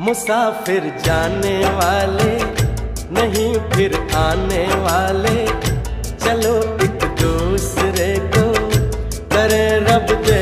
मुसाफिर जाने वाले नहीं फिर आने वाले, चलो